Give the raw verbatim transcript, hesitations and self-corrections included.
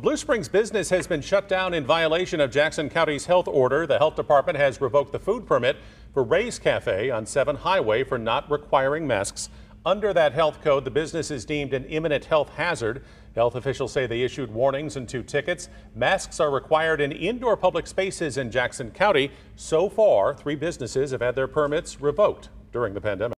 Blue Springs business has been shut down in violation of Jackson County's health order. The health department has revoked the food permit for Ray's Cafe on seven Highway for not requiring masks. Under that health code, the business is deemed an imminent health hazard. Health officials say they issued warnings and two tickets. Masks are required in indoor public spaces in Jackson County. So far, three businesses have had their permits revoked during the pandemic.